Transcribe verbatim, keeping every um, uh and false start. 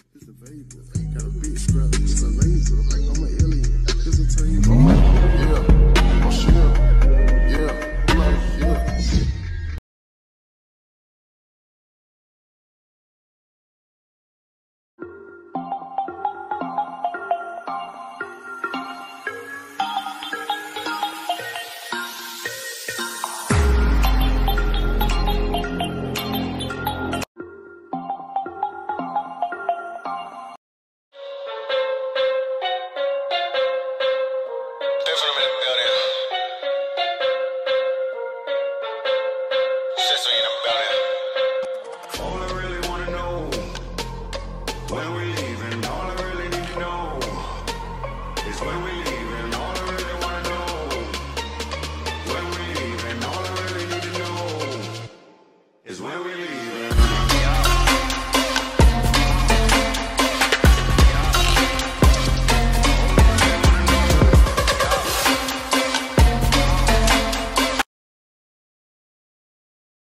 It's a fable. Got a big strap, it's a laser. I'm an alien. It's a table.